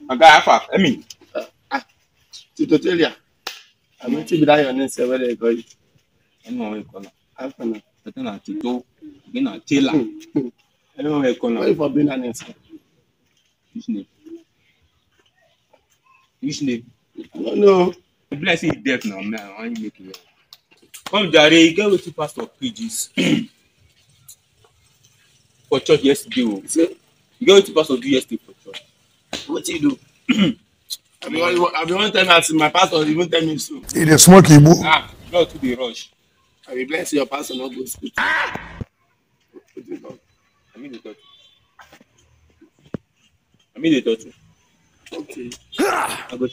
guy half. I mean, Teetotaler. I'm going to be that your name, say where they go. I know where you call. Half an hour. But then I Tito, again I Taylor. I know where you call. Why for being an answer? Which name? Which name? No. Bless you deaf now, man. I want you make it. Come, Jare, get with two pastor pages for church yesterday. You get with two pastor do yesterday for church. What do you do? I've been one time asking my pastor, even tell me so. It is smoky, boo. Not to the rush. I will bless your pastor, not go school. I mean the thought. Okay. I go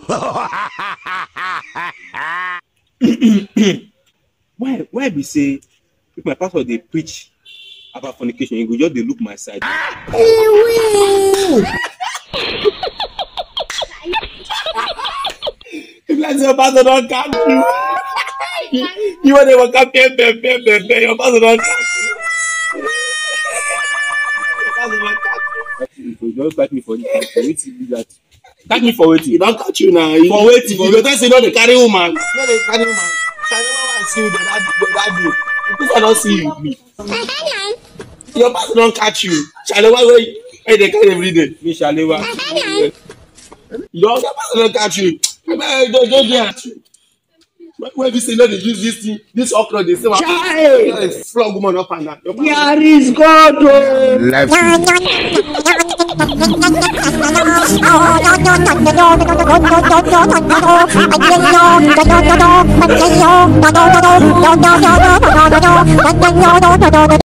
change. Why be say if my pastor they preach about fornication, you go just they look my side. If like your pastor don't catch you, you want to come here, your pastor don't catch you. Your pastor don't catch you. You don't catch me for this. Wait till that. Catch me for waiting. He don't catch you now. For waiting. You go tell say no dey carry woman. No dey carry woman. Shall I see you that day? Because I don't see you with me. Your pastor don't catch you. Shall I where they carry every day? Me Shalewa. Your pastor don't catch you. Don't catch you. When you say no, they use this thing, this okra, they say, "Child, flog woman up and down." There is God.